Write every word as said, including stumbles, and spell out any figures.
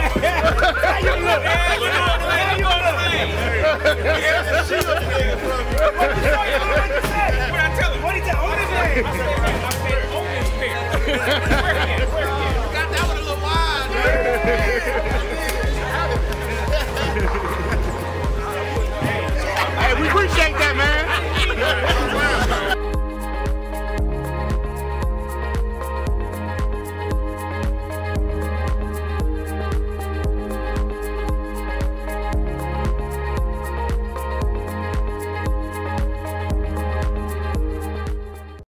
How you look? How you look? How you look? What did you say? What I tell him? What did you say? What did you say? I said, on this pair. Where again? Where again? Got that one a little wide. Hey, we appreciate that, man.